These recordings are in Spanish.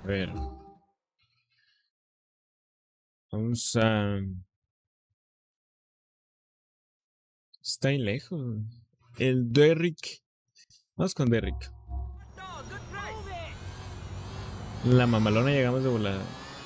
A ver. Vamos a... Está ahí lejos. El Derrick. Vamos con Derrick. La mamalona llegamos de volada.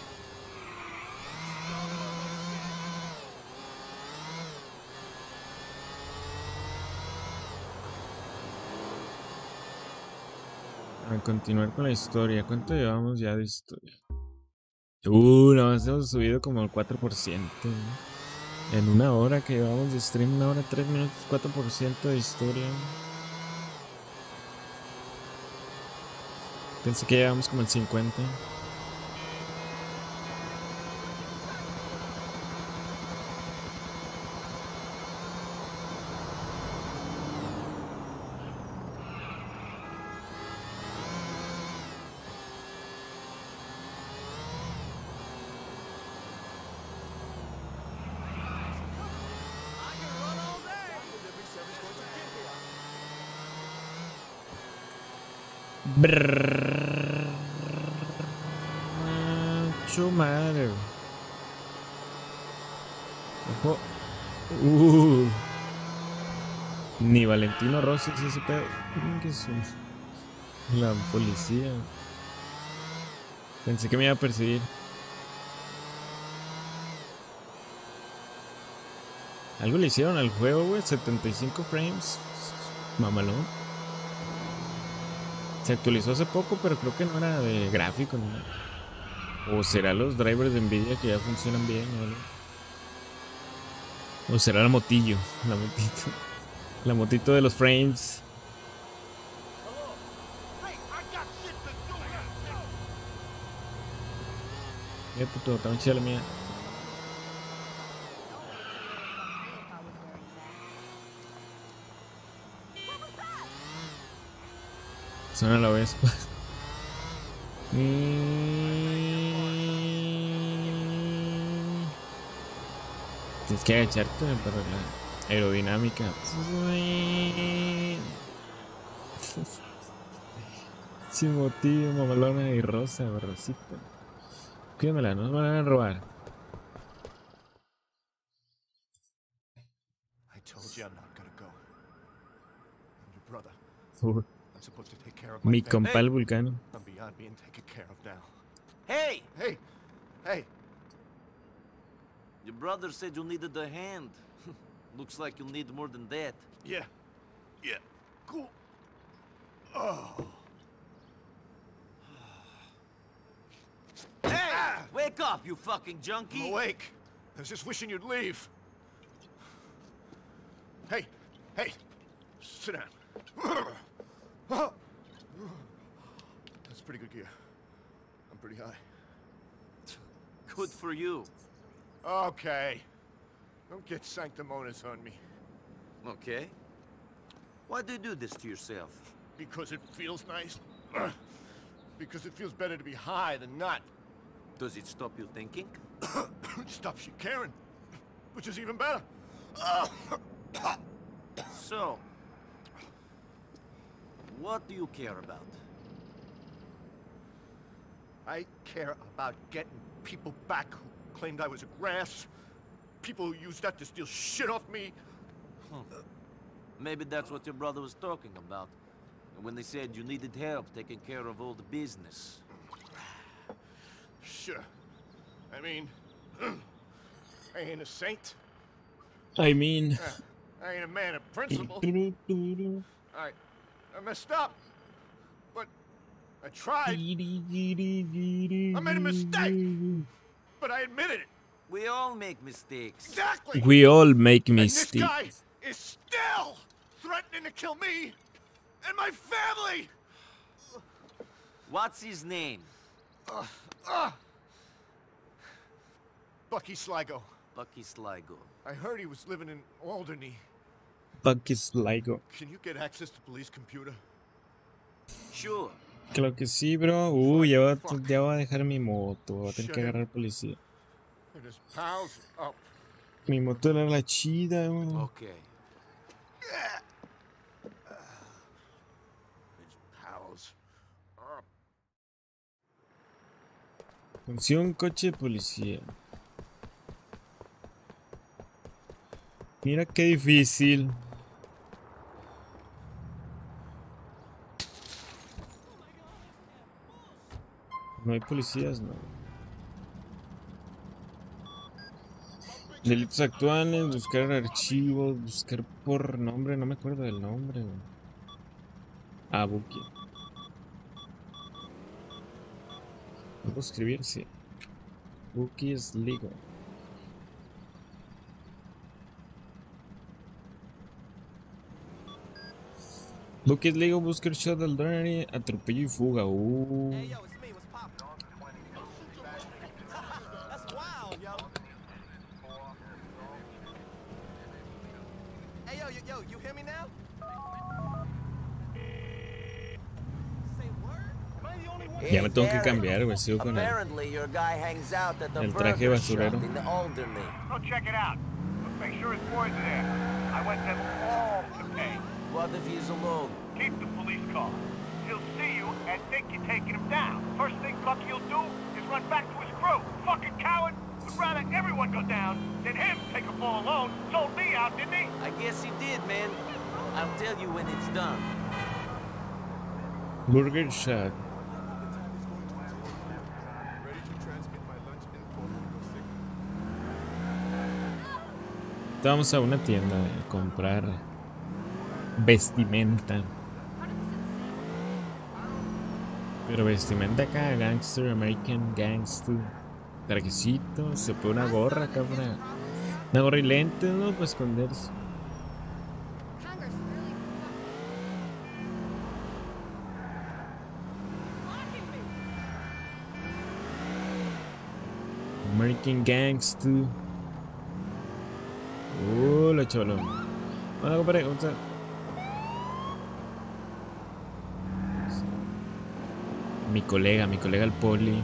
A continuar con la historia. ¿Cuánto llevamos ya de historia? Nos hemos subido como el 4%. ¿No? En una hora que llevamos de stream, una hora, 3 minutos, 4% de historia. Pensé que llevamos como el 50. Madre. Ojo. Ni Valentino Rossi ese pedo. ¿Qué es eso? La policía. Pensé que me iba a perseguir. Algo le hicieron al juego, güey. 75 frames. Mamalón. Se actualizó hace poco, pero creo que no era de gráfico, ¿no? O será los drivers de Nvidia que ya funcionan bien, ¿no? O será la motillo. La motito. La motito de los frames. Mira, puto, está muy chida la mía. Suena la Vespa. Tienes que agacharte para la aerodinámica. Chimotillo, mamalona y rosa, rosita. Cuídamela, no nos van a robar. Mi compa el vulcano. Hey! Hey! Hey! Your brother said you needed a hand. Looks like you'll need more than that. Yeah. Yeah. Cool. Oh. Hey! Wake up, you fucking junkie! I'm awake. I was just wishing you'd leave. Hey! Hey! Sit down. That's pretty good gear. I'm pretty high. Good for you. Okay. Don't get sanctimonious on me. Okay. Why do you do this to yourself? Because it feels nice. Because it feels better to be high than not. Does it stop you thinking? It stops you caring. Which is even better. So, what do you care about? I care about getting people back who claimed I was a grass. People who used that to steal shit off me. Maybe that's what your brother was talking about. When they said you needed help taking care of all the business. Sure. I mean, I ain't a saint. I mean... I ain't a man of principle. I messed up. But I tried. I made a mistake. But I admitted it. We all make mistakes. Exactly. We all make And mistakes. this guy is still threatening to kill me and my family. What's his name? Bucky Sligo. Bucky Sligo. I heard he was living in Alderney. Bucky Sligo. Can you get access to police computer? Sure. Claro que sí, bro. Ya voy a dejar mi moto. Voy a tener que agarrar policía. And his pals up. Mi moto era la chida, bro. Okay. His pals up. Función coche de policía. Mira qué difícil. No hay policías, no. Delitos actuales, buscar archivos, buscar por nombre, no me acuerdo del nombre. Ah, Buki. ¿Puedo escribir? Sí. Buki es legal. Buki es legal, buscar shot al Donary, atropello y fuga. You hear me now? Ya me tengo que cambiar, güey. Sigo con el traje basurero. Go check it out. Make sure his boys are there. I want them all to pay. What if he's alone? Keep the police calm. He'll see you and think you're taking him down. First thing Bucky'll do is run back to his crew. Fucking coward! Would rather everyone go down than him take a fall alone. Sold me out, didn't he? I guess he did, man. I'll tell you when it's done. Burger Shot. Vamos a una tienda a comprar vestimenta. Pero vestimenta acá, gangster, American gangster. Trajecito, se pone una gorra acá para... Una gorra y lentes, ¿no? Para esconderse. American gangster. Hola, chaval. Hola, compadre, ¿cómo estás? Mi colega el poli.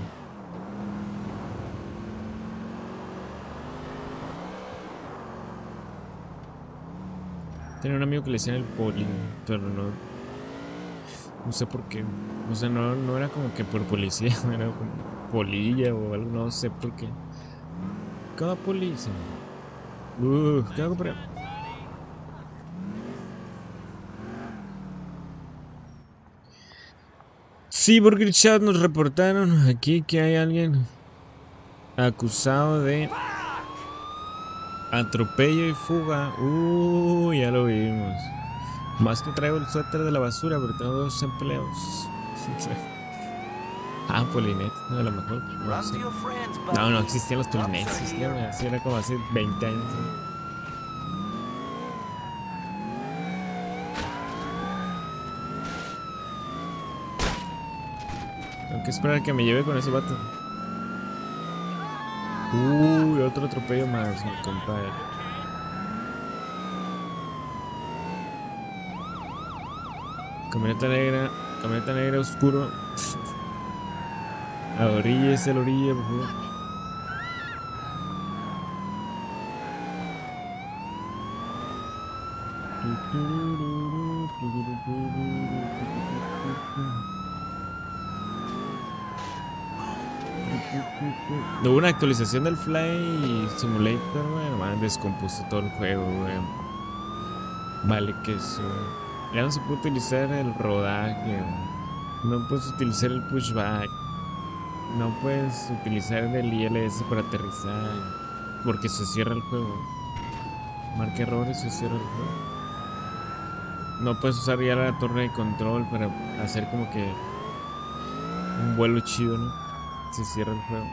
Tenía un amigo que le decían el poli, pero no sé por qué. O sea, no era como que por policía, era como polilla o algo, no sé por qué. Cada policía. ¿Qué hago por ahí? Sí, Burger Chat nos reportaron aquí que hay alguien acusado de atropello y fuga. Ya lo vimos. Más que traigo el suéter de la basura, pero tengo 2 empleos. Polinet, no, a lo mejor. No sé. No existían los Polinets. Así era como hace 20 años. Tengo que esperar a que me lleve con ese vato. Otro atropello más, mi compadre. Camioneta negra oscuro. A la orilla, es la orilla, por favor. Hubo una actualización del Fly Simulator, güey. Man, descompuso todo el juego, güey. Vale, que eso. Ya no se puede utilizar el rodaje, güey. No puedes utilizar el pushback. No puedes utilizar el ILS para aterrizar. Porque se cierra el juego. Marca errores, se cierra el juego. No puedes usar ya la torre de control para hacer como que un vuelo chido, ¿no? Se cierra el juego.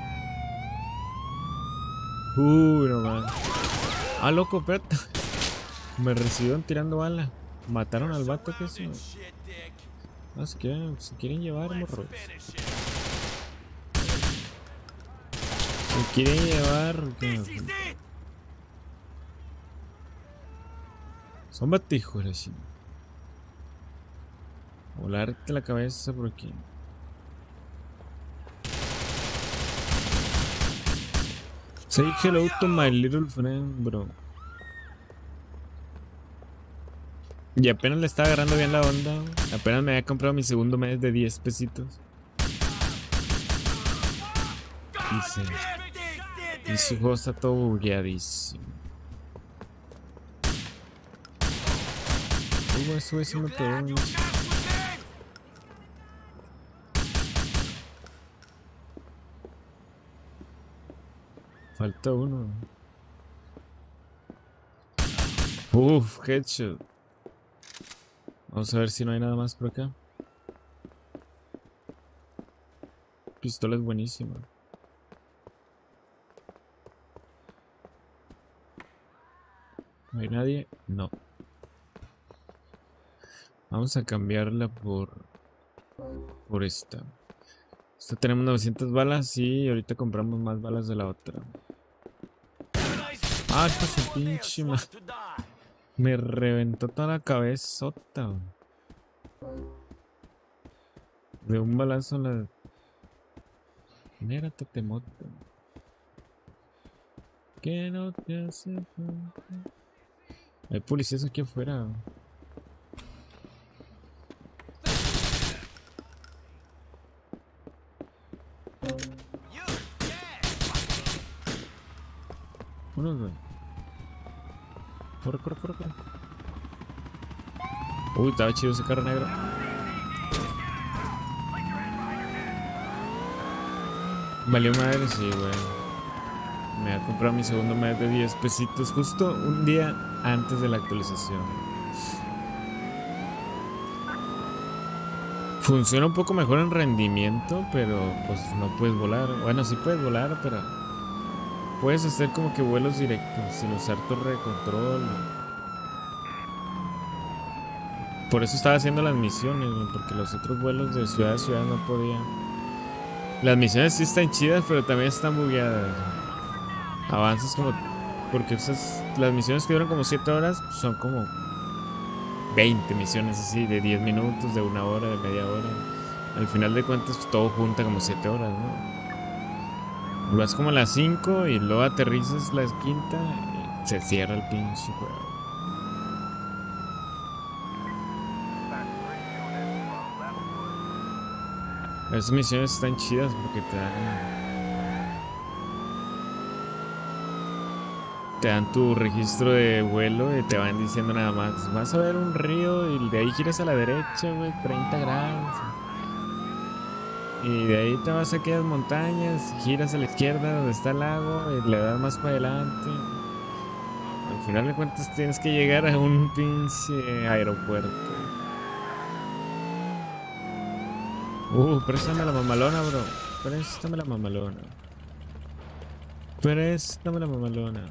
No más. Loco, espérate. Me recibieron tirando bala. Mataron al vato, que eso. Se quieren llevar, morros. Se quieren llevar. Son batijos, así. Volarte la cabeza por aquí. Say hello to my little friend, bro. Y apenas le estaba agarrando bien la onda. Apenas me había comprado mi segundo mes de 10 pesitos. Dice. Y su juego está todo bugueadísimo. Eso sí me pegó. Falta uno. Uf, headshot. Vamos a ver si no hay nada más por acá. Pistola es buenísima. ¿No hay nadie? No. Vamos a cambiarla por esta. Esta tenemos 900 balas y ahorita compramos más balas de la otra. Ah, esta su pinche me reventó toda la cabezota. De un balazo a la... Mira, te moto. Que no te hace falta. Hay policías aquí afuera. Uno, güey. Corre. Uy, estaba chido ese carro negro. Valió madre, sí, güey. Me voy a comprar mi segundo mes de 10 pesitos justo un día antes de la actualización. Funciona un poco mejor en rendimiento, pero pues no puedes volar. Bueno, sí puedes volar, pero puedes hacer como que vuelos directos sin usar torre de control. Por eso estaba haciendo las misiones, porque los otros vuelos de ciudad a ciudad no podía. Las misiones sí están chidas, pero también están bugueadas. Avanzas como... Porque las misiones que duran como 7 horas son como 20 misiones así, de 10 minutos, de 1 hora, de media hora. Al final de cuentas todo junta como 7 horas, ¿no? Vas como a las 5 y luego aterrizas la quinta y se cierra el pinche juego. Esas misiones están chidas porque te dan tu registro de vuelo y te van diciendo nada más. Vas a ver un río y de ahí giras a la derecha, güey, 30 grados. Y de ahí te vas a aquellas montañas, giras a la izquierda donde está el lago y le das más para adelante. Al final de cuentas tienes que llegar a un pinche aeropuerto. Préstame la mamalona, bro. Préstame la mamalona. Préstame la mamalona.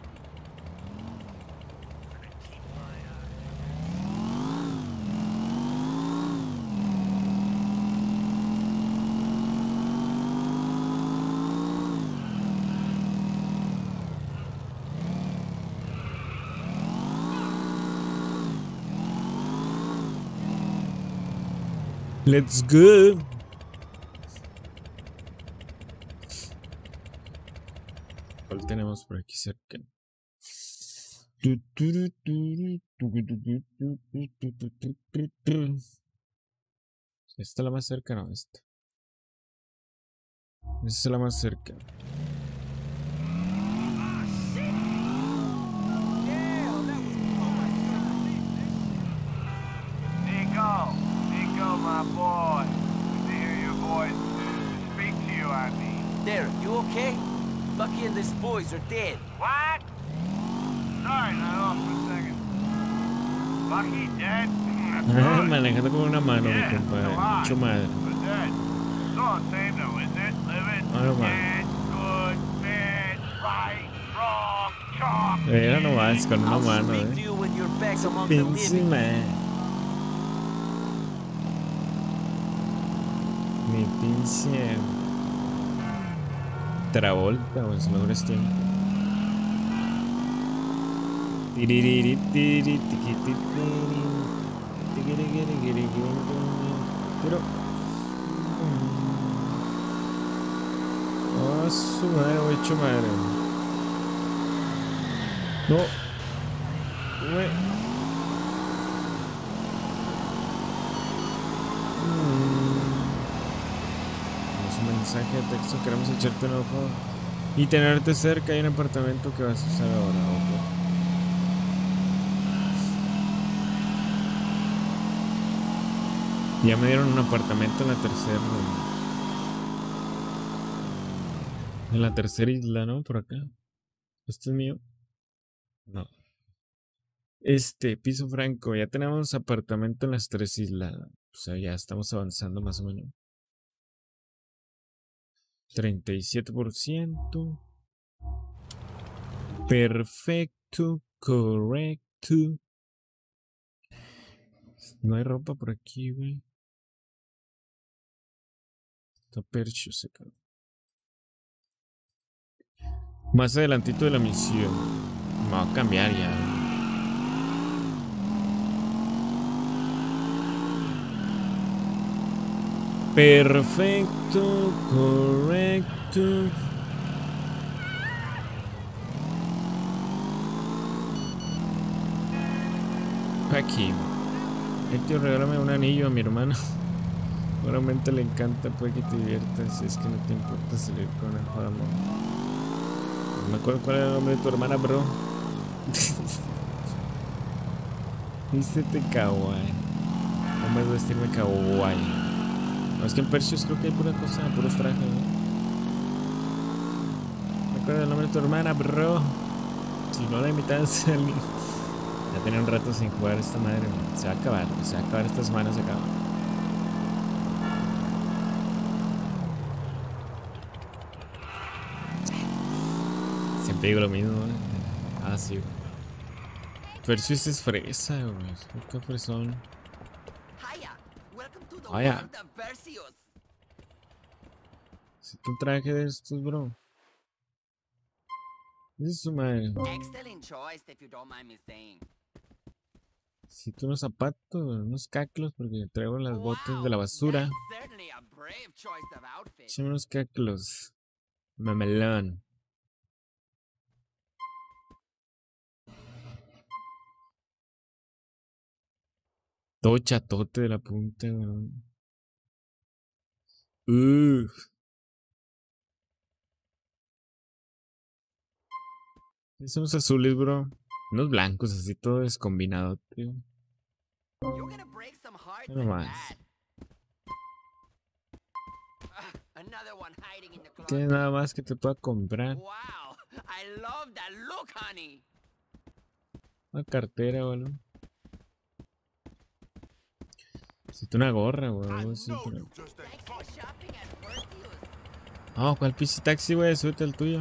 Let's go. ¿Cuál tenemos por aquí cerca? ¿Esta es la más cerca? No, esta. Esta es la más cerca. My boy, good to hear your voice. Speak to you, I mean. There, you okay? Bucky and his boys are dead. What? Sorry, not off for a second. Bucky dead? Manejando con una mano, mi compadre. Mucho madre. But dead. It's all the same though, isn't it? Living, dead, good, bad, right, wrong, chalk. Era nomás con una mano, Speak to you when you're back among the living. Mi pinche Travolta, o en su mejor estilo. Pero oh, su madre, voy hecho madre. No, güey. su mensaje de texto. Queremos echarte un ojo y tenerte cerca. Hay un apartamento que vas a usar ahora, ojo. Ya me dieron un apartamento en la tercera isla, ¿no? Por acá. ¿Este es mío? No. Piso franco. Ya tenemos apartamento en las 3 islas. O sea, ya estamos avanzando más o menos. 37%. Perfecto. Correcto. No hay ropa por aquí, güey. Está percho ese cabrón. Más adelantito de la misión. Me va a cambiar ya. Perfecto, correcto. Aquí. Tío, regálame un anillo a mi hermano. Seguramente le encanta, puede que te diviertas. Si es que no te importa salir con el juego. No me acuerdo cuál era el nombre de tu hermana, bro. Vístete kawaii. ¿Cómo es vestirme kawaii? No, es que en Perseus creo que hay pura cosa, puros trajes, ¿no? Me acuerdo el nombre de tu hermana, bro. Si no la invitas a salir. Ya tenía un rato sin jugar esta madre, man. Se va a acabar esta semana, se acaba. Siempre digo lo mismo, ¿no? Ah, sí, güey. Perseus es fresa, güey. Es un fresón. Vaya. Si tu traje de estos, bro. Es su madre. Si tú unos zapatos, unos caclos, porque traigo las botas de la basura. Son unos caclos. Mamelón. Todo chatote de la punta, güey. Son unos azules, bro. Unos blancos, así todo descombinado, tío. No más. Tienes nada más que te pueda comprar. Una cartera, güey. Necesito una gorra, güey. Oh, ¿cuál PC taxi, güey? Súbete al tuyo.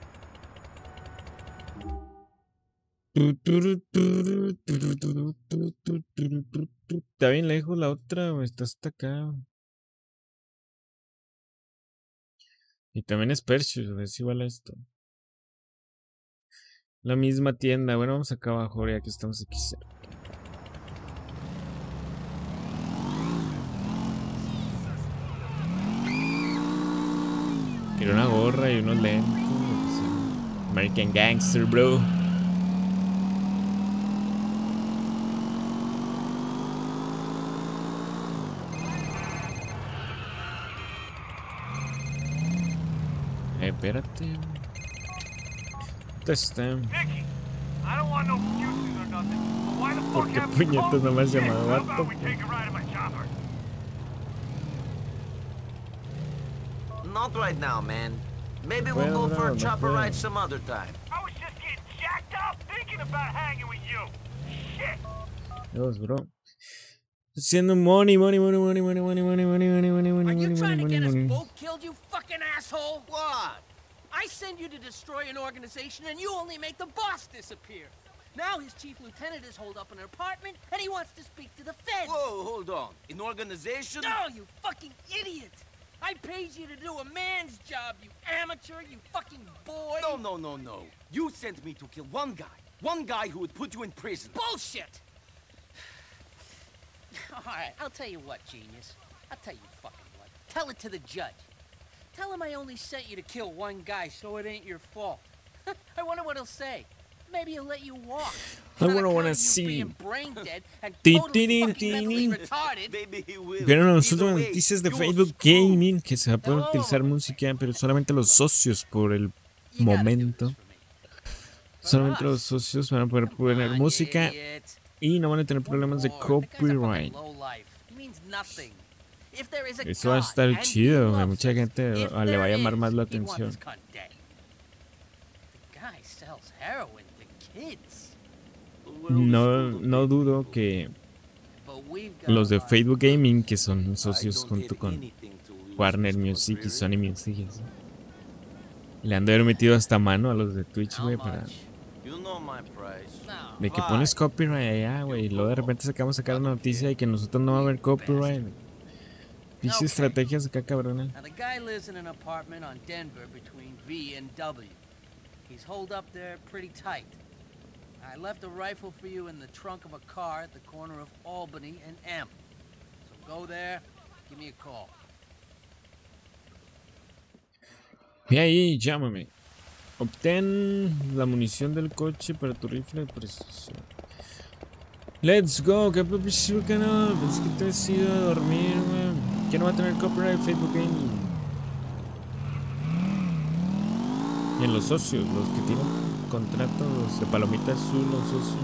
Está bien lejos la otra, güey. Está hasta acá. Y también es Perseus, es igual a esto. La misma tienda. Bueno, vamos acá abajo, ya que estamos aquí cerca. Quiero una gorra y unos lentes. American Gangster, bro. Espérate. ¿Por qué puñetas no me has llamado, vato? Not right now, man. Maybe we'll go for a chopper ride some other time. I was just getting jacked up thinking about hanging with you. Shit. Dios, bro. Haciendo money. Are you trying to get us both killed, you fucking asshole? What? I send you to destroy an organization and you only make the boss disappear. Now his chief lieutenant is holed up in an apartment and he wants to speak to the feds. Whoa, hold on. An organization? No, you fucking idiot! I paid you to do a man's job, you amateur, you fucking boy! No. You sent me to kill one guy. One guy who would put you in prison. Bullshit! Alright, I'll tell you what, genius. I'll tell you fucking what. Tell it to the judge. Tell him I only sent you to kill one guy, so it ain't your fault. I wonder what he'll say. Maybe he'll let you walk. I wanna see. Vieron las últimas noticias de Facebook Gaming que se va a poder utilizar música, pero solamente los socios por el momento. Solamente los socios van a poder poner música y no van a tener problemas de copyright. Eso va a estar chido, a mucha gente le va a llamar más la atención. No dudo que los de Facebook Gaming, que son socios junto con Warner Music y Sony Music, le han de haber metido hasta mano a los de Twitch, güey, para... De que pones copyright allá, güey, y luego de repente sacamos sacar una noticia y que nosotros no va a haber copyright. Pinches estrategias acá, cabrona. Now the guy lives in an apartment on Denver between V and W. He's holed up there pretty tight. I left a rifle for you in the trunk of a car at the corner of Albany and M. So go there, give me a call. Ve ahí, llámame. Obtén la munición del coche para tu rifle de precisión. Let's go, que propio canal. Pensé que te has ido a dormir, güey. Que no va a tener copyright Facebook Gaming. Y en los socios, los que tienen contratos de palomita azul, los socios,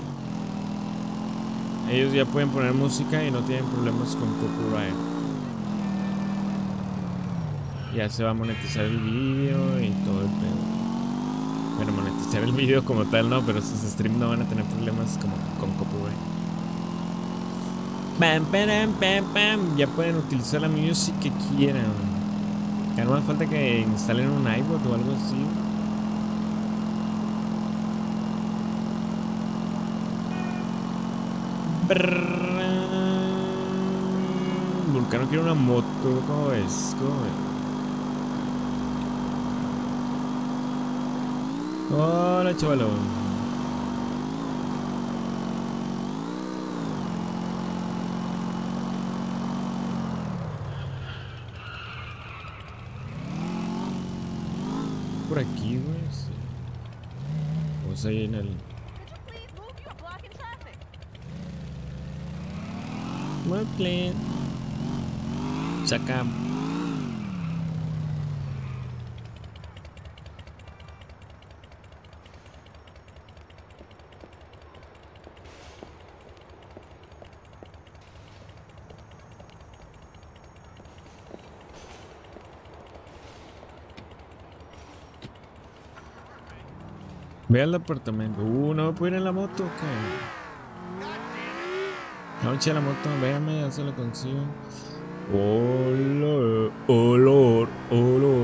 ellos ya pueden poner música y no tienen problemas con copyright. Ya se va a monetizar el vídeo y todo el pedo. Bueno, monetizar el vídeo como tal no, pero sus streams no van a tener problemas como con copyright. Pam, pam, pam, pam. Ya pueden utilizar la music que quieran. Ya no hace falta que instalen un iBot o algo así. Vulcano quiere una moto, ¿cómo ves? ¿Cómo ves? Hola, chavalón. Por aquí, güey. Sí. Vamos ahí en el... Muy bien. Saca. Ve al apartamento. No puedo ir en la moto, ¿qué? No, eche la moto, véame, ya se lo consigo. Olor, olor, olor.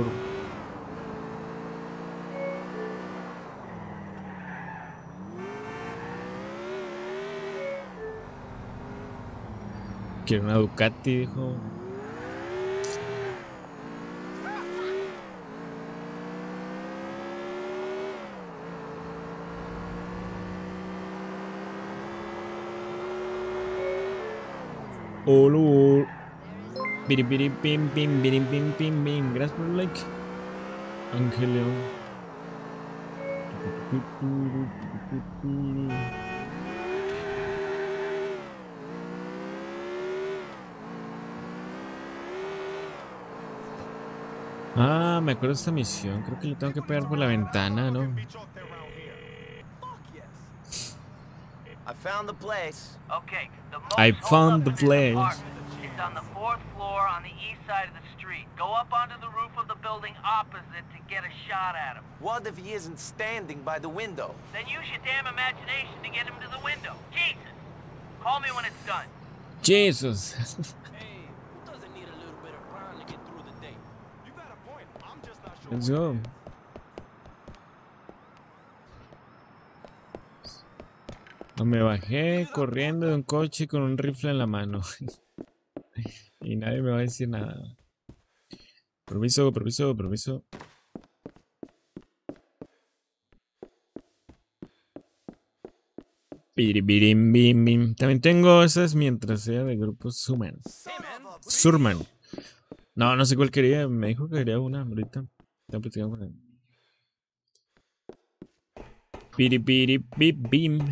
Quiero una Ducati, dijo. Olor. Birim, birim, pim, pim, birim, pim, pim, pim. Gracias por el like. Ángel León. Ah, me acuerdo de esta misión. Creo que le tengo que pegar por la ventana, ¿no? I found the place. Okay, the I most found the hold up in this place. apartment. It's on the 4th floor on the east side of the street. Go up onto the roof of the building opposite to get a shot at him. What if he isn't standing by the window? Then use your damn imagination to get him to the window. Jesus! Call me when it's done. Jesus. Hey, who doesn't need a little bit of crime to get through the day? You got a point. I'm just not sure. Let's go. No, me bajé corriendo de un coche con un rifle en la mano. Y nadie me va a decir nada. Permiso, permiso, permiso. Bim, bim, bim. También tengo esas mientras sea de grupo Surman. Surman. No, no sé cuál quería. Me dijo que quería una ahorita. Estaba platicando con él. Piri piri bip bim.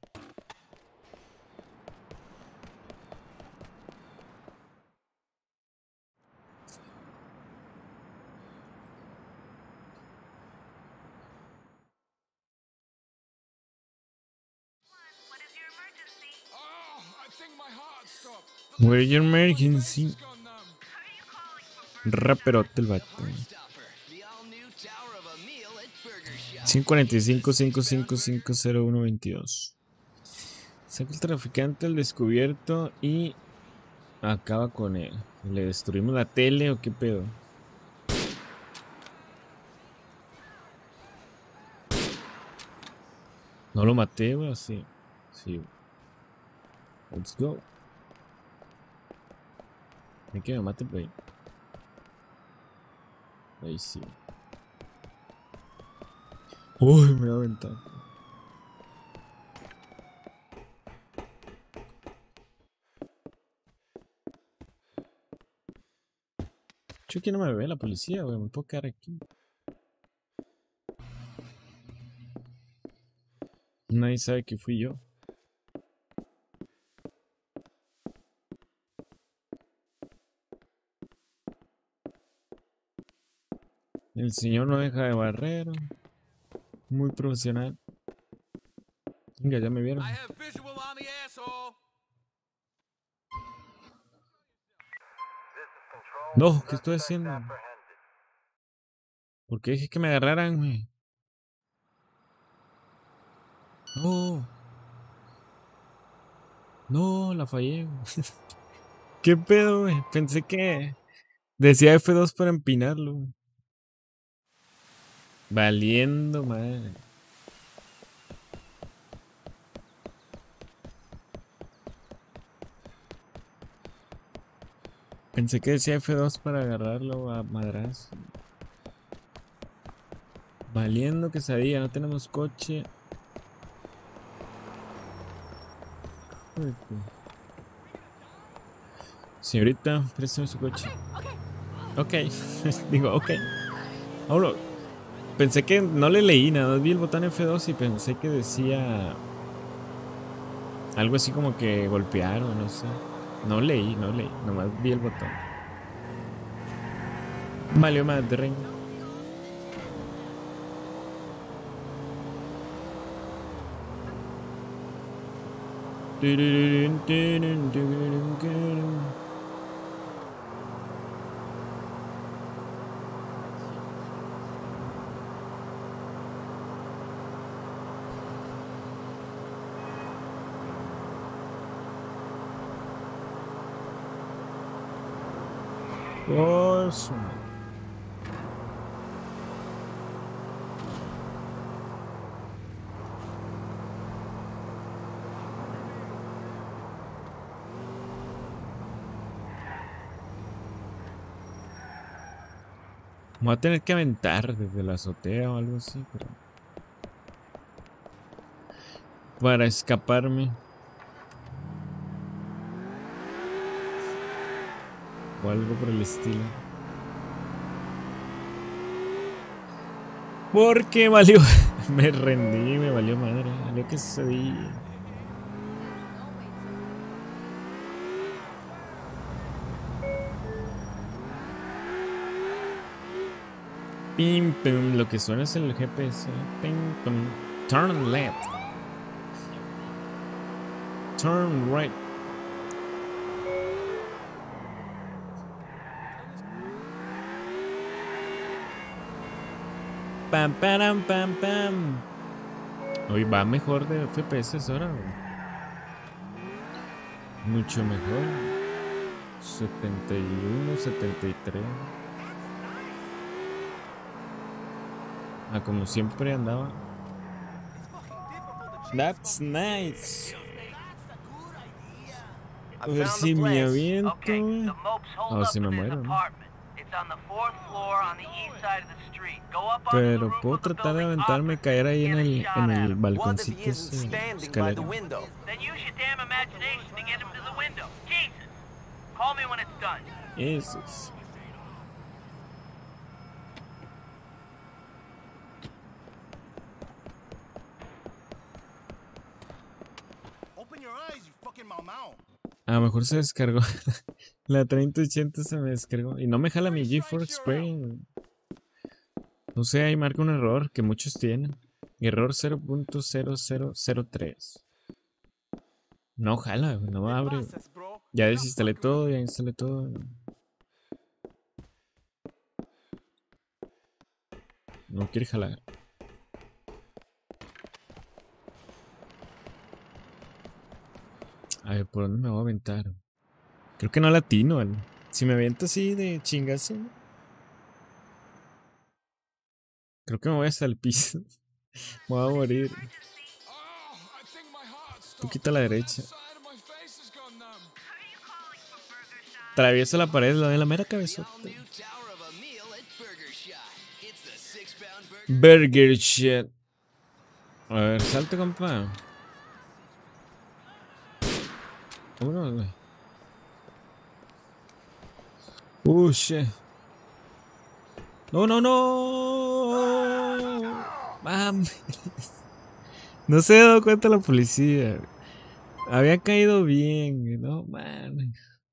Where's your emergency? Raperote el vato. 545-555-0122. Saca el traficante al descubierto y acaba con él. ¿Le destruimos la tele o qué pedo? No lo maté, güey, sí. Sí. Let's go. Hay que me mate, güey. Ahí sí. Uy, me voy a aventar. Yo que no me ve la policía, güey. Me puedo quedar aquí. Nadie sabe que fui yo. El señor no deja de barrer. Muy profesional. Venga, ya me vieron. No, ¿qué estoy haciendo? ¿Por qué dije que me agarraran, güey? No. No, la fallé, güey. ¿Qué pedo, güey? Pensé que decía F2 para empinarlo, güey. Valiendo, madre. Pensé que decía F2 para agarrarlo a madrazo. Valiendo que sabía, no tenemos coche. Señorita, préstame su coche. Ok, digo, ok. Ahora, pensé que no le leí nada, vi el botón F2 y pensé que decía algo así como que golpear o no sé. No leí, nomás vi el botón. Valió madre. Oh, su madre. Me voy a tener que aventar desde la azotea o algo así, pero para escaparme. O algo por el estilo. Porque valió. Me rendí, me valió madre. Valió que sucedí. Pim, pum. Lo que suena es el GPS. Pim, pum. Turn left. Turn right. Pam, pam, pam, pam. Hoy va mejor de FPS ahora, güey. Mucho mejor. 71, 73. Ah, como siempre andaba. That's nice. A ver si me aviento. O si me muero, ¿no? Pero puedo tratar de aventarme y caer ahí en el balconcito ese, escalera. Eso es. A lo mejor se descargó. La 3080 se me descargó. Y no me jala mi GeForce Experience. No sé, ahí marca un error que muchos tienen. Error 0.0003. No jala, no abre. Ya desinstalé todo, ya instalé todo. No quiere jalar. A ver, ¿por dónde me voy a aventar? Creo que no latino, ¿no? Si me aviento así de chingazo, creo que me voy hasta el piso. Me voy a morir. Un poquito a la derecha. Atravieso la pared, lo de la mera cabezota. Burger shit. A ver, salte, compa. Vámonos, güey. Shit. No, no, no. Mames. No se ha dado cuenta la policía. Había caído bien, no mames.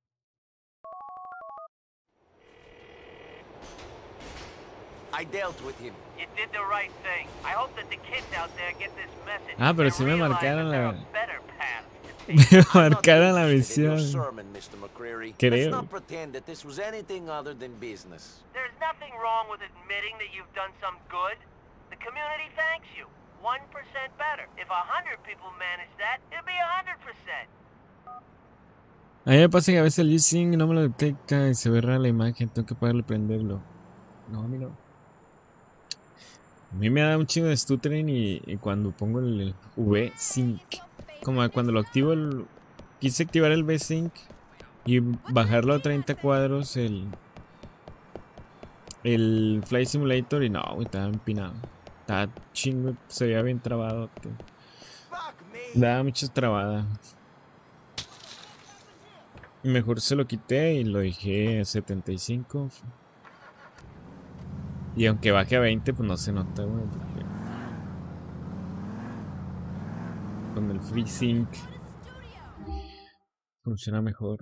I dealt with him. You did the right thing. I hope that the kids out there get this message. Ah, pero sí me marcaron la... I'm Me not marcaron la interested in your misión. sermon, Mr. McCreary. Creo. Let's not pretend that this was anything other than business. There's nothing wrong with admitting that you've done some good. The community thanks you. 1% better. If 100 people manage that, it'll be 100%. A mí me pasa que a veces el G-Sync no me lo detecta y se ve rara la imagen. Tengo que pagarle prenderlo. No, a mí no. A mí me da un chingo de stuttering y cuando pongo el V-Sync. Como cuando lo activo quise activar el V-Sync y bajarlo a 30 cuadros el Flight Simulator y no, güey, estaba empinado. Estaba chingo, se veía bien trabado. Daba muchas trabadas. Mejor se lo quité y lo dejé a 75. Y aunque baje a 20, pues no se nota, güey. Con el FreeSync funciona mejor.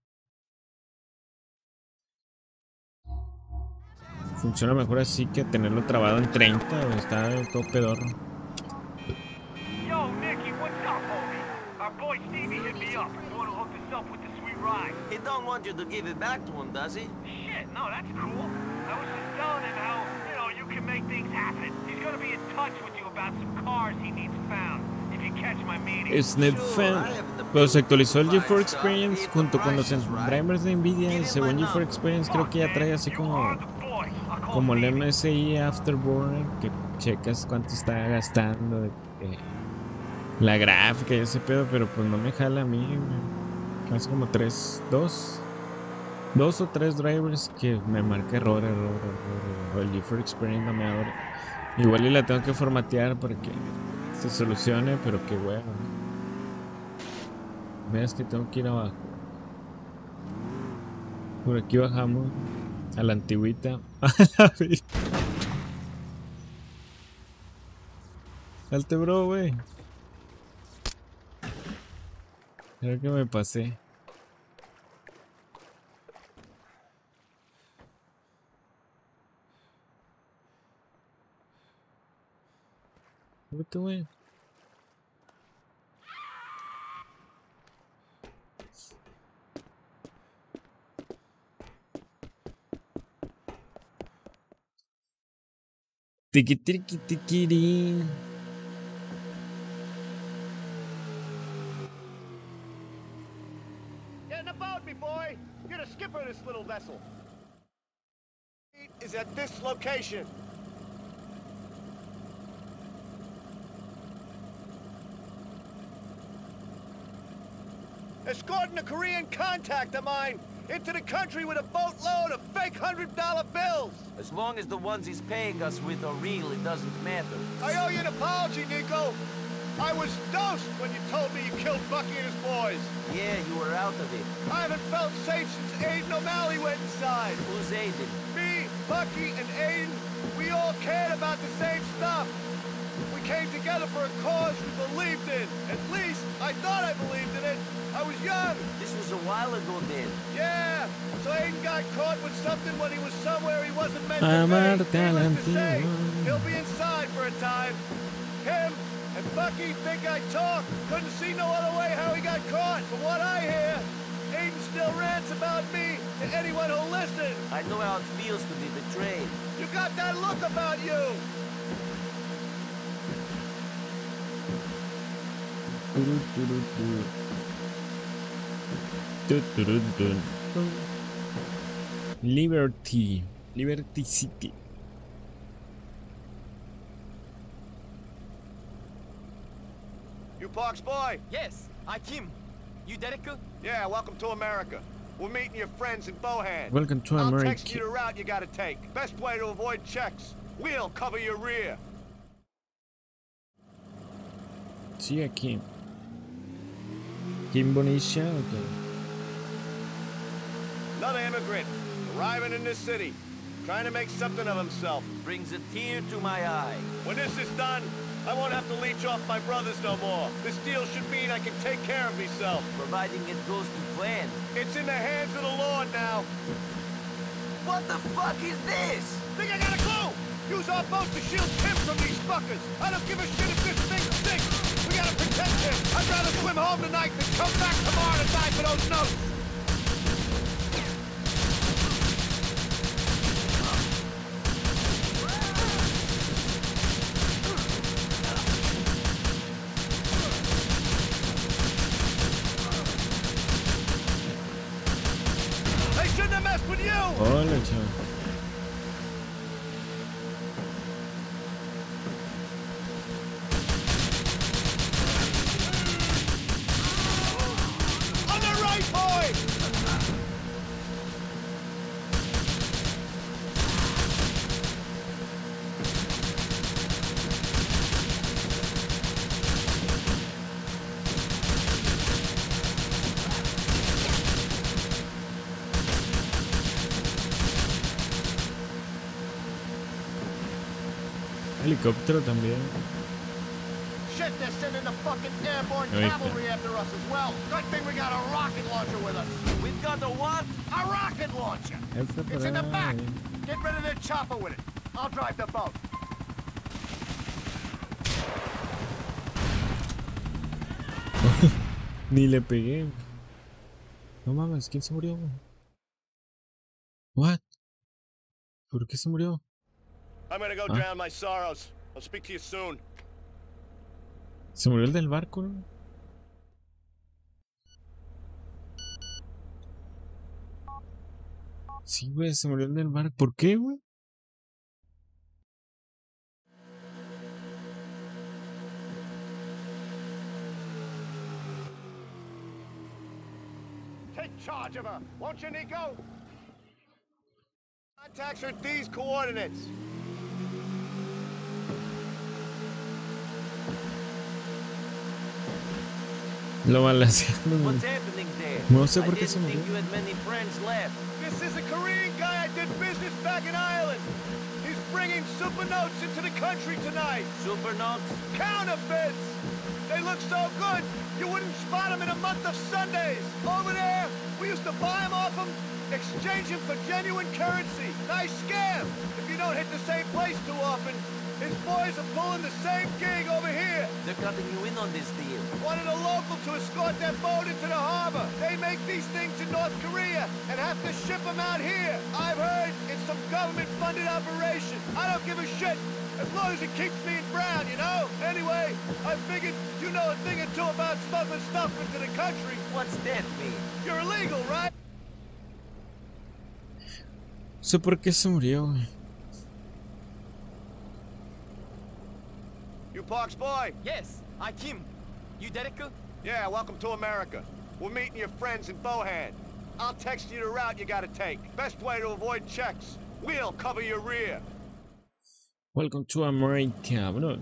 Funciona mejor así que tenerlo trabado en 30, güey. Está todo pedorro. Yo, Nicky, what's up, homie? Our boy Stevie hit me up. You want to hook us up with the sweet ride? He don't want you to give it back to him, does he? Shit, no, that's cool. I was just telling him how, you can make things happen. He's gonna be in touch with you about some cars he needs found. If you catch my meaning. Pero se actualizó el GeForce Experience junto con los drivers de Nvidia y según GeForce Experience creo que ya trae así como el MSI Afterburner que checas cuánto está gastando la gráfica y ese pedo, pero pues no me jala a mí. Hace como 2 o 3 drivers que me marca error. El GeForce Experience no me abre. Igual y la tengo que formatear para que se solucione, pero qué huevo. Veas que tengo que ir abajo. Por aquí bajamos a la antigüita. Salte, bro, wey. Creo que me pasé. Vete, wey. Tiki tiki tiki. Get in the boat, me boy. You're the skipper of this little vessel. Is at this location. Escorting a Korean contact of mine into the country with a boatload of fake $100 bills. As long as the ones he's paying us with are real, it doesn't matter. I owe you an apology, Nico. I was dosed when you told me you killed Bucky and his boys. Yeah, you were out of it. I haven't felt safe since Aiden O'Malley went inside. Who's Aiden? Me, Bucky, and Aiden, we all cared about the same stuff. We came together for a cause we believed in. At least, I thought I believed in it. I was young. This was a while ago then. Yeah, so Aiden got caught with something when he was somewhere he wasn't meant to Amarte be. a la Needless to say, antigua. he'll be inside for a time. Him and Bucky think I talk. Couldn't see no other way how he got caught. From what I hear, Aiden still rants about me to anyone who'll listen. I know how it feels to be betrayed. You got that look about you. Liberty. Liberty City. You Parks boy? Yes, I Kim. You Derek? Yeah, welcome to America. We're meeting your friends in Bohan. Welcome to I'll America. text you the route you gotta take. Best way to avoid checks. We'll cover your rear. Sí, aquí. Kim Bonicia, okay. Another immigrant, arriving in this city, trying to make something of himself. Brings a tear to my eye. When this is done, I won't have to leech off my brothers no more. This deal should mean I can take care of myself. Providing it goes to plan. It's in the hands of the Lord now. What the fuck is this? Think I got a clue? Use our boat to shield Tim from these fuckers. I don't give a shit if this thing stinks. We gotta protect him. I'd rather swim home tonight than come back tomorrow to die for those notes. They shouldn't have messed with you. Hola, chaval. On the right, boy. Helicóptero también. Shit, they're sending the fucking airborne Ahorita. cavalry after us as well. Good thing we got a rocket launcher with us. We've got a what? A rocket launcher. Esta It's in the por back. ahí. Get rid of their chopper with it. I'll drive the boat. Ni le pegué. No mames, ¿quién se murió? What? ¿Por qué se murió? I'm gonna go Huh? drown my sorrows. I'll speak to you soon. ¿Se murió el del barco, no? Sí, güey, se murió el del barco. ¿Por qué, güey? Take charge of her, won't you, Nico? Contacts are at these coordinates. Lo balacearon. What's happening there? No sé I por qué didn't se murió. think you had many friends left. This is a Korean guy I did business back in Ireland. He's bringing super notes into the country tonight. Super notes? Counterfeits! They look so good, you wouldn't spot them in a month of Sundays. Over there, we used to buy them off them, exchange them for genuine currency. Nice scam. If you don't hit the same place too often, his boys are pulling the same gig over here. They're cutting you in on this deal. Wanted a local to escort their boat into the harbor. They make these things in North Korea and have to ship them out here. I've heard it's some government-funded operation. I don't give a shit, as long as it keeps me in brown, you know? Anyway, I figured you know a thing or two about smuggling stuff into the country. What's that mean? You're illegal, right? No sé por qué se murió, güey. You Parks boy? Yes, I Kim. You Derek? Yeah, welcome to America. We're meeting your friends in Bohan. I'll text you the route you gotta take. Best way to avoid checks. We'll cover your rear. Welcome to America, bro.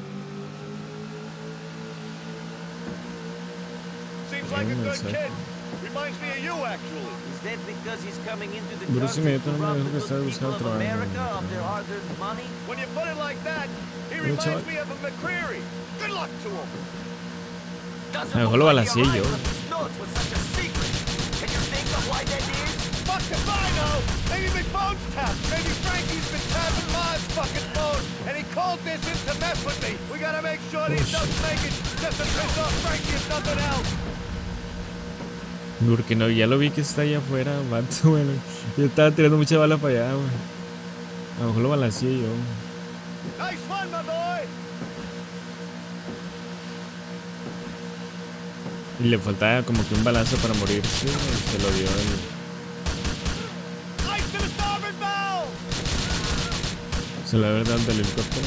Seems like a good kid. Reminds me of you, actually. Is that because he's coming into the Bruce country inmediato to no me rob dijo the que estaba good people buscando of trabajo. America of their hard-earned money? When you put it like that, he Well, reminds chaval. me of a McCreary. Good luck to him. Doesn't A lo mejor look lo like he balaceé yo. arrived with his notes with such a secret. Can you think of why that is? Fuck if I know. Maybe my phone's tapped. Maybe Frankie's been tapping Ma's fucking phone, and he called this in to mess with me. We gotta make sure these notes make it just to piss off Frankie if nothing else. Porque no, ya lo vi que está allá afuera, vato, güey. Yo estaba tirando mucha bala para allá, güey. A lo mejor lo balanceé yo. Nice one, my boy. Y le faltaba como que un balazo para morirse, güey, y se lo dio el... Ice to the starboard bow. Se lo había dado el del helicóptero.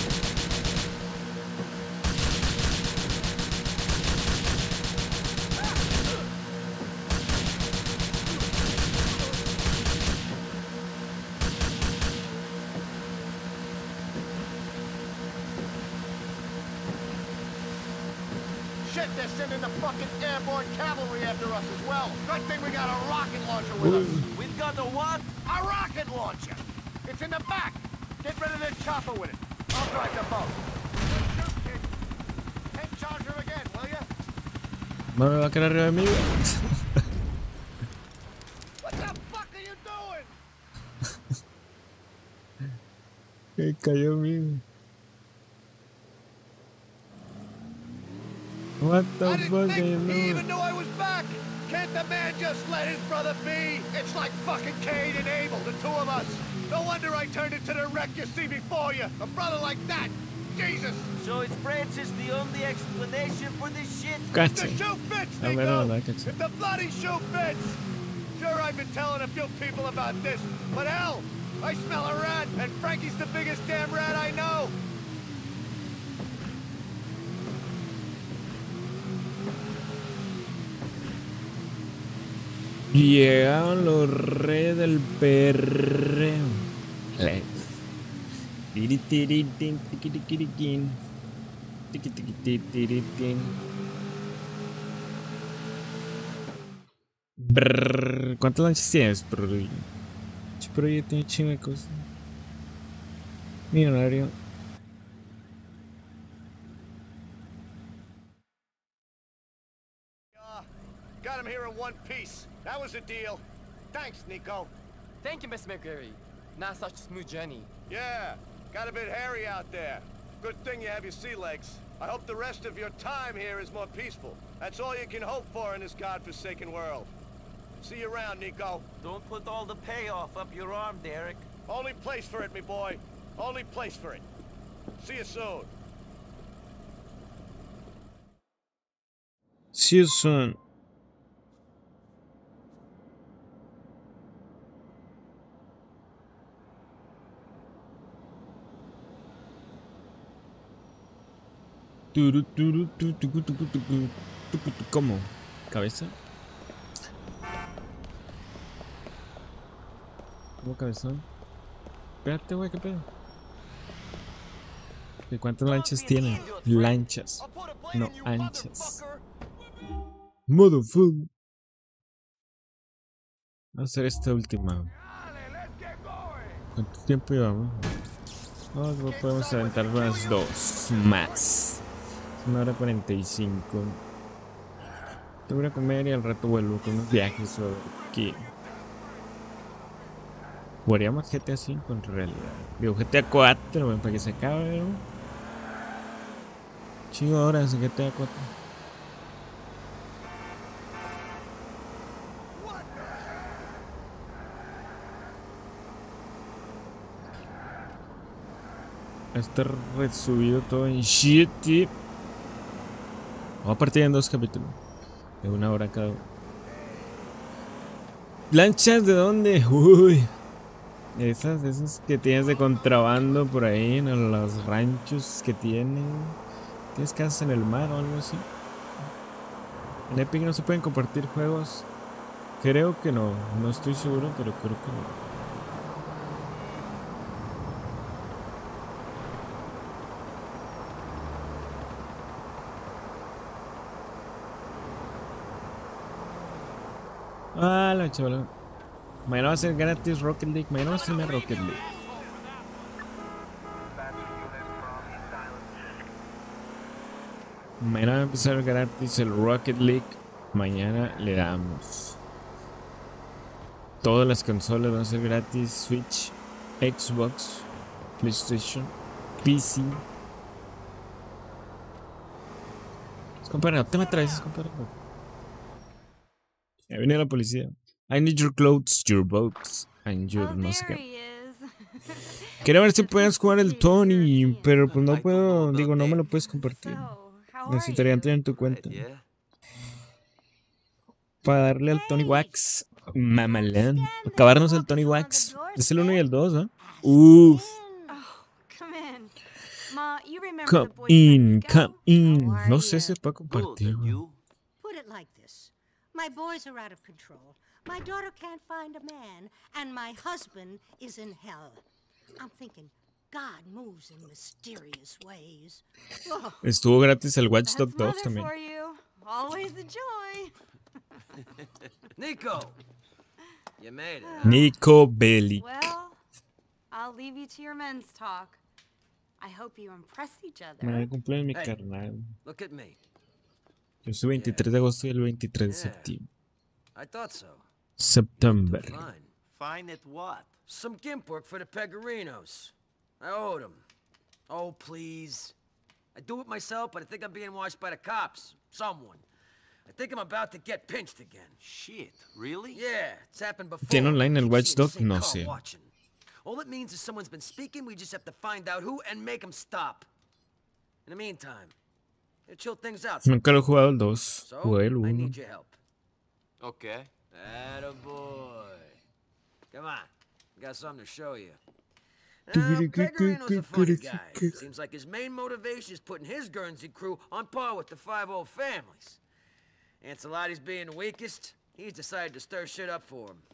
Shit, they're sending the fucking airborne cavalry after us as well. Good thing we got a rocket launcher with us. We've got a what? A rocket launcher. It's in the back. Get rid of the chopper with it. I'll drive the boat. Shoot, kid. Take charge of her again, will ya? No me va a quedar arriba de mí, güey. What the fuck are you doing? Que cayó mío. What the I fuck didn't are you think he even doing? knew I was back. Can't the man just let his brother be? It's like fucking Cain and Abel, the two of us. No wonder I turned into the wreck you see before you. A brother like that. Jesus. So is Francis the only explanation for this shit? The Cacha. shoe fits, A ver, Nico. no, cacha. If the bloody shoe fits. Sure, I've been telling a few people about this, but hell, I smell a rat, and Frankie's the biggest damn rat I know. Llegaron los reyes del perreo. Let's. Tiritiritin, tiquitiquiriquín. Tiquitiquititiritin. Brrr. ¿Cuántas lanchas tienes, Brrr? Pero yo tengo chingo de cosas. Millonario. Got him here in one piece. That was a deal. Thanks, Nico. Thank you, Miss McGarry. Not such a smooth journey. Yeah, got a bit hairy out there. Good thing you have your sea legs. I hope the rest of your time here is more peaceful. That's all you can hope for in this godforsaken world. See you around, Nico. Don't put all the payoff up your arm, Derek. Only place for it, me boy. Only place for it. See you soon. See you soon. ¿Cómo? ¿Cabeza? ¿Cómo cabezón? Espérate, güey, ¿qué pedo? ¿De cuántas lanchas tiene? Lanchas, no anchas. Motherfucker. Vamos a hacer esta última. ¿Cuánto tiempo llevamos? No, podemos aventar unas dos más. 1:45. Te voy a comer y al rato vuelvo con unos viajes o aquí. Jugaríamos GTA 5 en realidad. Digo GTA 4, para que se acabe, ¿no? Chingo horas en GTA 4. Está resubido todo en shit. Vamos a partir en 2 capítulos. De 1 hora cada uno. ¿Lanchas de dónde? Uy. Esas que tienes de contrabando por ahí en los ranchos que tienen. ¿Tienes casas en el mar o algo así? En Epic no se pueden compartir juegos. Creo que no. No estoy seguro, pero creo que no. Ah, la chavala. Mañana va a ser gratis Rocket League. Mañana va a ser Rocket League. Mañana va a empezar gratis el Rocket League. Mañana le damos. Todas las consolas van a ser gratis. Switch, Xbox, PlayStation, PC. Compadre, no te me atraveses, compadre. Ya viene la policía. I need your clothes, your boats, and your no sé qué. Quería ver si puedes jugar el Tony, pero pues no puedo, digo, no me lo puedes compartir. Necesitaría entrar en tu cuenta. Para darle al Tony Wax. Mamalán. Acabarnos el Tony Wax. Es el 1 y el 2, ¿eh? Uff. Come in, come in. No sé si se puede compartir, güey. Put it like this. My boys are out of control. My daughter can't find a man, and my husband is in hell. I'm thinking God moves in mysterious ways. Oh, Estuvo gratis el Watch Dogs 2 también. Always a joy. Nico, you made it. Nico Bellic. Well, I'll leave you to your men's talk. I hope you impress each other. Me cumple mi Hey. carnal. Look at me. Yo soy 23 de agosto y el 23 de septiembre. I thought so. September. Fine. Fine at what? Some gimp work for the Pegorinos. I owed them. Oh, please. I do it myself, but I think I'm being watched by the cops. Someone. I think I'm about to get pinched again. Shit, really? Yeah, it's happened before. ¿Tiene online el Keep Watch seeing the Dog? same No car sé. watching. All it means is someone's been speaking, we just have to find out who and make them stop. In the meantime, chill things out. Nunca lo he jugado el 2. So, Jugué el I 1. need your help. Okay. Attaboy. Come on, got something to show you. Pegorino's a funny guy. Seems like his main motivation is putting his Guernsey crew on par with the 5 old families. Ancelotti's being the weakest, he's decided to stir shit up for him.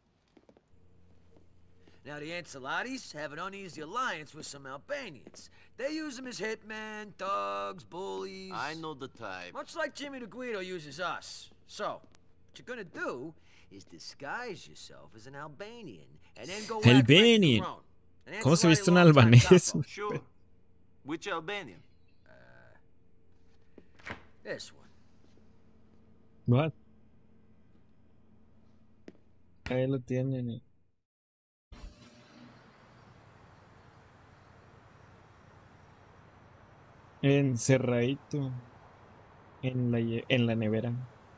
Now the Ancelottis have an uneasy alliance with some Albanians. They use them as hitmen, thugs, bullies. I know the type. Much like Jimmy the Guido uses us. So, what you're gonna do is disguise yourself as an Albanian and then go Albanian. ¿Cómo se viste un albanés? Sure. Which Albanian? This one. What? Ahí lo tienen. Encerradito en la nevera.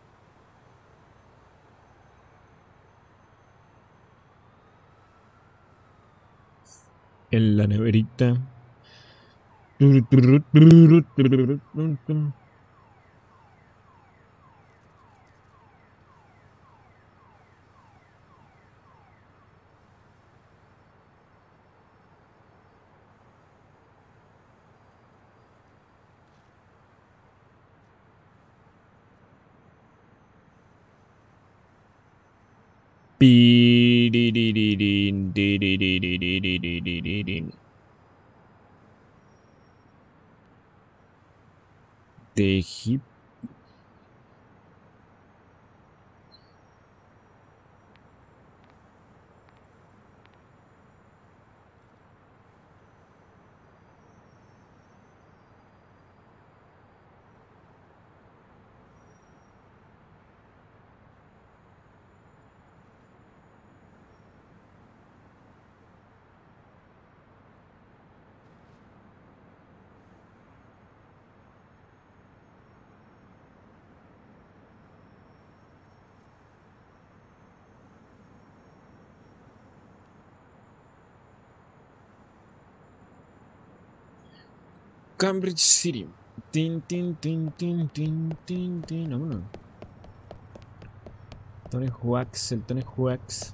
En la neverita. De hip. Cambridge City. Tin, tin, tin, tin, tin, tin, tin. Vámonos. Tony Hawks, el Tony Hawks.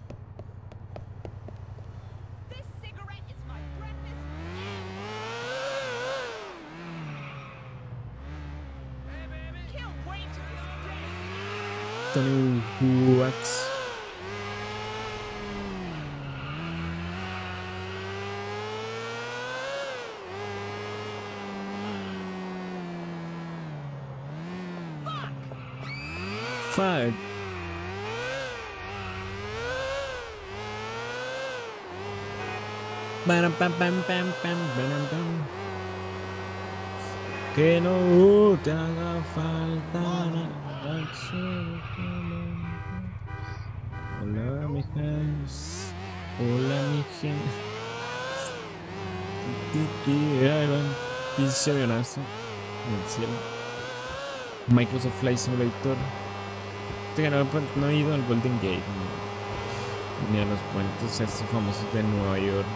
This cigarette is my breakfast. Kill waiters. Tony Hawks. Fuck. Pam, pam, pam, pam, pam, pam, pam. Que no te haga falta nada. Hola, mi gente. Hola, mi gente. Ahí va. Pinche avionazo en el cielo. Microsoft Flight Simulator. No he ido al Golden Gate ni a los puentes estos famosos de Nueva York.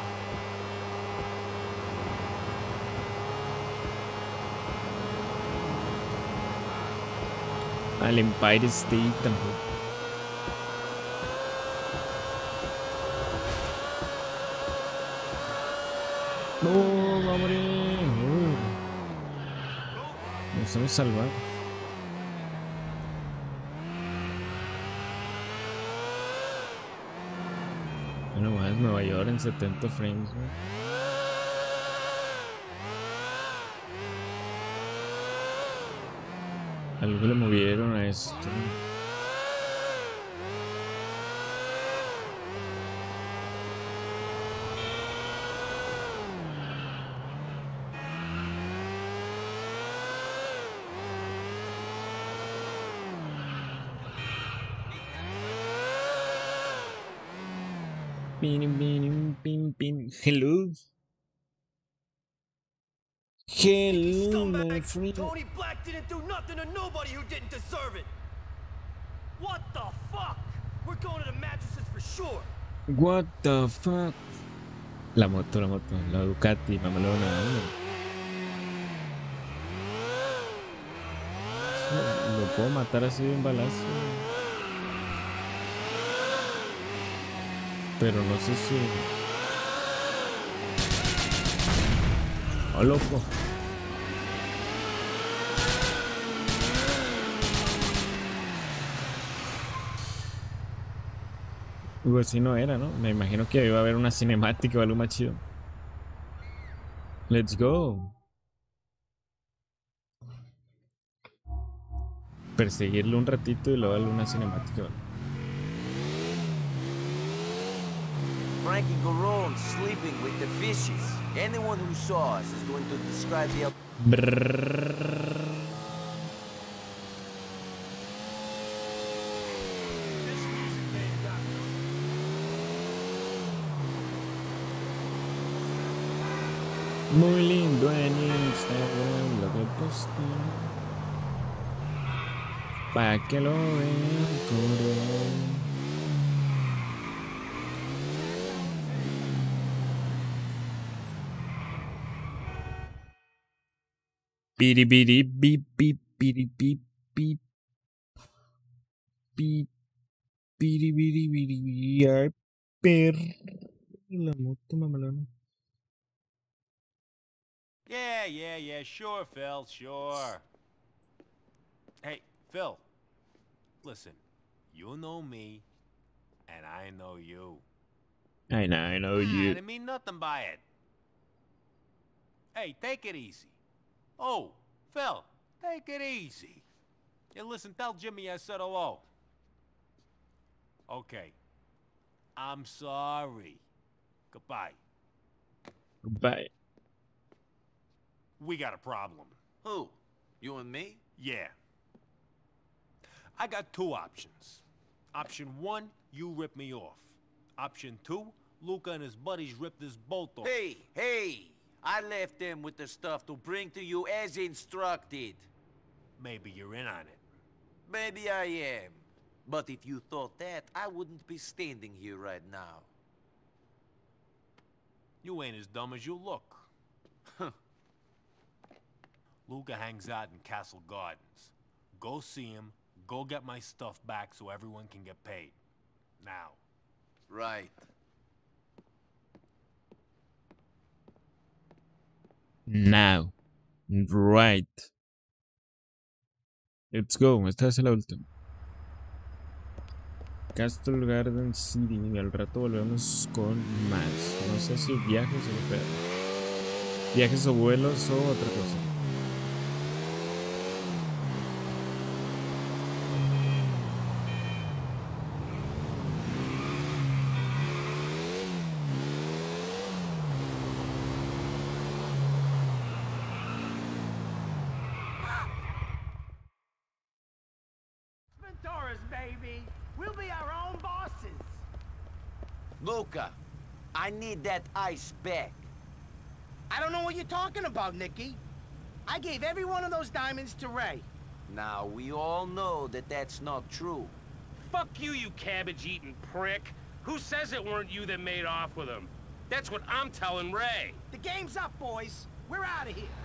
Al Empire State tampoco. No, va a morir. Nos hemos salvado. Bueno, más Nueva York en 70 frames, ¿no? Algo le movieron a esto. Hello. Hello, my friend. Tony Black didn't do nothing to nobody who didn't deserve it. What the fuck? We're going to the mattresses for sure. What the fuck? La moto, la Ducati, mamalona. Lo puedo matar así de un balazo. Pero no sé si... ¡Oh, loco! Pues así no era, ¿no? Me imagino que iba a haber una cinemática o algo más chido. Let's go. Perseguirlo un ratito y luego darle una cinemática. Frankie Garone sleeping with the fishes. Anyone who saw us is going to describe the... Muy lindo en Instagram lo que posté. Pa' que lo vean correr. Piribiri bip bip piribip bip bip piribiri biri per la moto mamalona. Yeah, sure, Phil, sure. Hey, Phil, listen, you know me, and I know you. I know you. I didn't mean nothing by it. Hey, take it easy. Oh, Phil, take it easy. Yeah, listen, tell Jimmy I said hello. Okay. I'm sorry. Goodbye. Goodbye. We got a problem. Who? You and me? Yeah. I got two options. Option one, you rip me off. Option two, Luca and his buddies rip this boat off. Hey! I left them with the stuff to bring to you as instructed. Maybe you're in on it. Maybe I am. But if you thought that, I wouldn't be standing here right now. You ain't as dumb as you look. Luca hangs out in Castle Gardens. Go see him, go get my stuff back so everyone can get paid. Now. Right. Now. Right. Let's go. Esta es la última. Castle Garden City. Y al rato volvemos con más. No sé si viajes o viajes o vuelos o otra cosa. baby. We'll be our own bosses. Luca, I need that ice back. I don't know what you're talking about, Nicky. I gave every one of those diamonds to Ray. Now, we all know that that's not true. Fuck you, you cabbage-eating prick. Who says it weren't you that made off with him? That's what I'm telling Ray. The game's up, boys. We're out of here.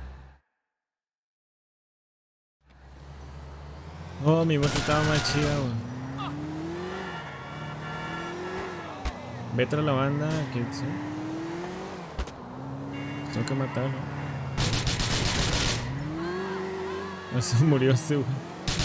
Oh, mi moto estaba más chida, güey. Vete a la banda, kids. Tengo que matarlo. No se murió ese, güey.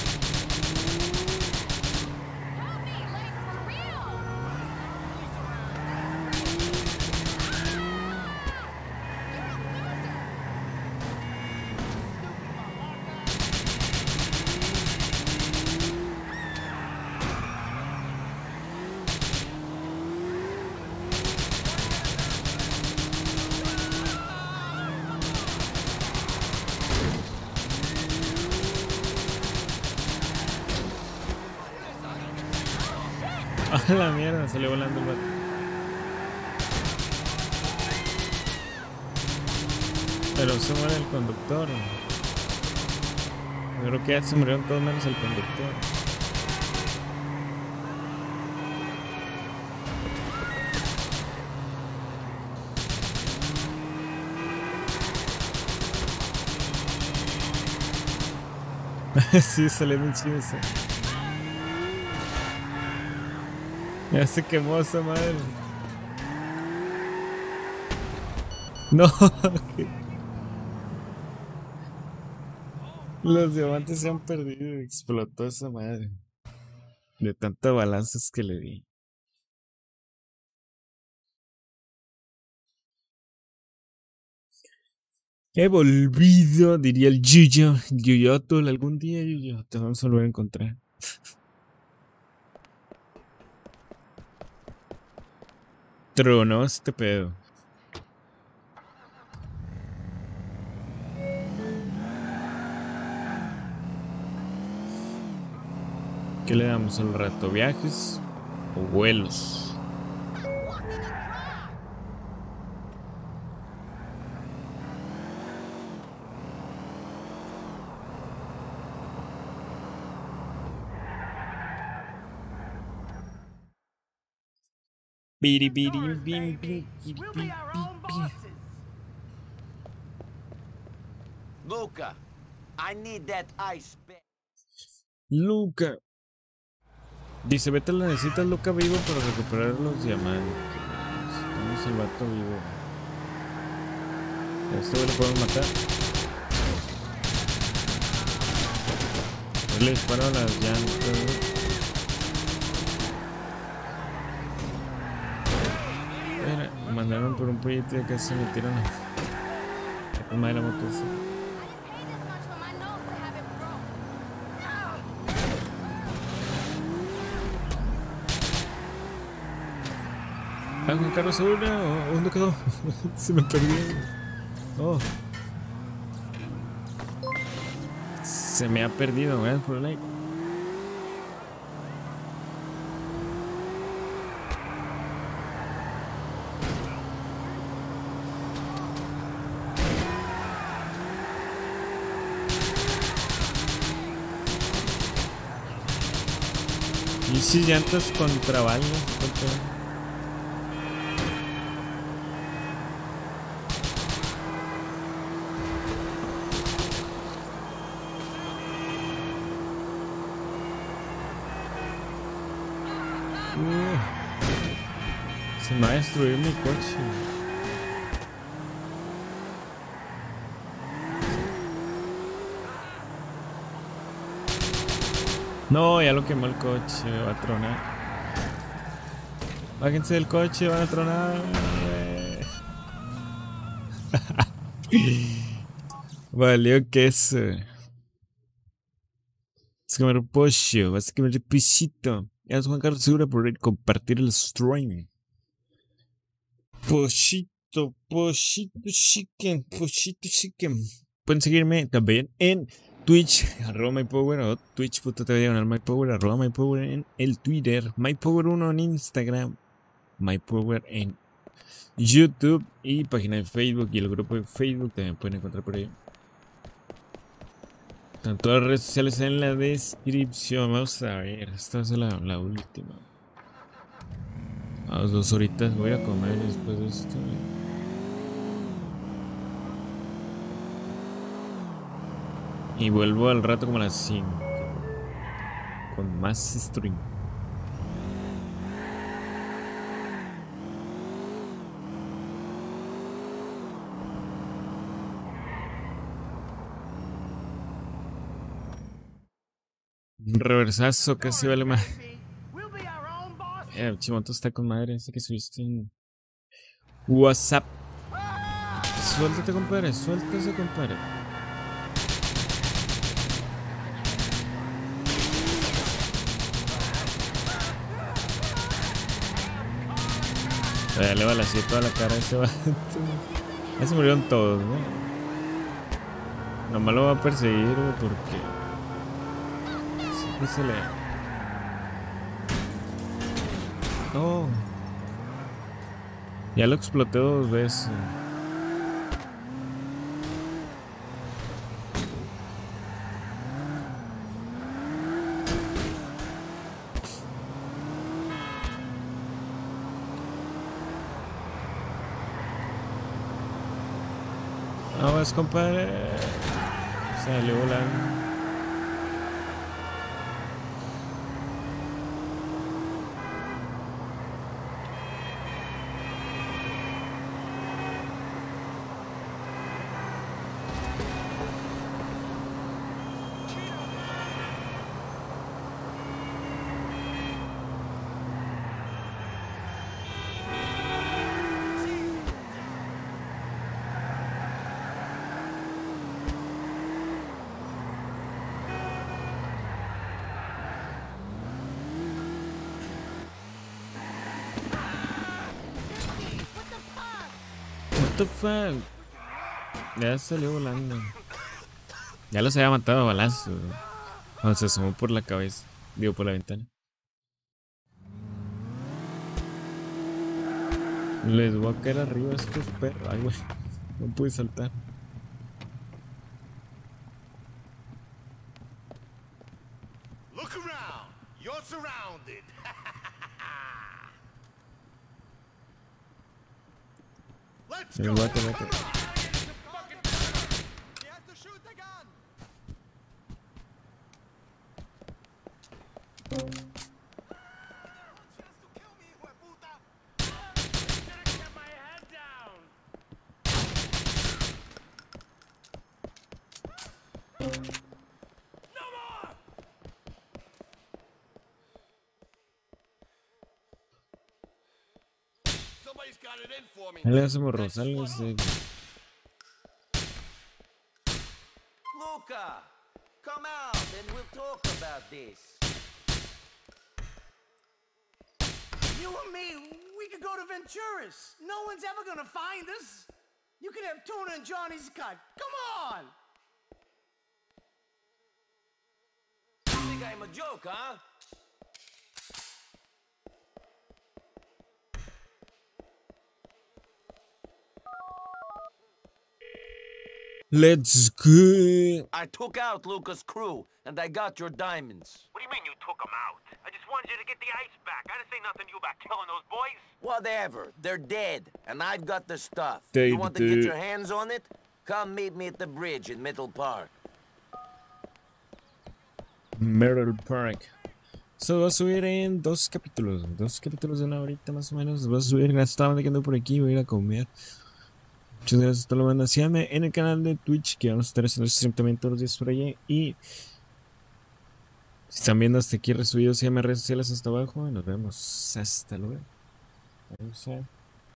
A la mierda, salió volando el vato. Pero se muere el conductor. Yo creo que ya se murieron todos menos el conductor. Sí, salió muy chido eso. Ya se quemó esa madre. No. Los diamantes se han perdido. Explotó esa madre. De tantos balazos que le di. He volvido, diría el Yuyo. Yuyotol, algún día, Yuyo, te vamos a volver a encontrar. Tronó este pedo. ¿Qué le damos al rato? ¿Viajes o vuelos? Luca, I need that ice back. Luca. Dice, vete, la necesitas Luca vivo para recuperar los diamantes. Vamos el vato vivo. A este güey lo podemos matar. Yo le disparo a las llantas. Mira, me mandaron por un proyecto y casi me tiran a madre la moto esa. Ah, Juan Carlos Saúna, ¿dónde quedó? Se me perdió. Oh. Se me ha perdido, gracias por el like. Y si llantas contra balas, contra... Se me va a destruir mi coche. No, ya lo quemó el coche, va a tronar. Bájense del coche, van a tronar. Valió queso. Vas a comer pollo, vas a comer pisito. Gracias Juan Carlos Segura por compartir el stream. Pollito chicken. Pueden seguirme también en Twitch, @mypower, o twitch.tv /mypower, @mypower en el Twitter, mypower1 en Instagram, mypower en YouTube y página de Facebook y el grupo de Facebook también pueden encontrar por ahí. Están todas las redes sociales en la descripción. Vamos a ver, esta es la última. A las 2 horitas voy a comer después de esto. Y vuelvo al rato como a las 5 con más stream. Un reversazo casi vale más. Chimoto está con madre. Ese que subiste en WhatsApp. Suéltate, compadre. Suéltase, compadre. Le balaceé toda la cara a ese vato. Ya se murieron todos, ¿no? Nomás lo va a perseguir, porque siempre se le... No. Ya lo exploté 2 veces. Vamos, compadre. Salió volando. What the fuck? Ya salió volando. Ya los había matado a balazos. Cuando se asomó por la cabeza. Digo, por la ventana. Les voy a caer arriba a estos perros. Ay, güey. No pude saltar. Look around. You're surrounded. Let's go. Vete. Le hacemos rosales. Luca, come out and we'll talk about this. You and me, we could go to Venturas. No one's ever gonna find us. You could have tuna in Johnny's cut. Come on! You think I'm a joke, huh? Let's go. I took out Luca's crew, and I got your diamonds. What do you mean you took them out? I just wanted you to get the ice back. I didn't say nothing to you about killing those boys. Whatever. They're dead, and I've got the stuff. They you want to get your hands on it? Come meet me at the bridge in Middle Park. Middle Park. Se va a subir en 2 capítulos. 2 capítulos de 1 horita más o menos. Va a subir. Estaba quedando por aquí. Voy a ir a comer. Muchas gracias a todos los que mandan. Síganme en el canal de Twitch, que vamos a estar haciendo stream también todos los días por allí. Y si están viendo hasta aquí resubido, síganme en redes sociales hasta abajo. Y nos vemos. Hasta luego. Adiós.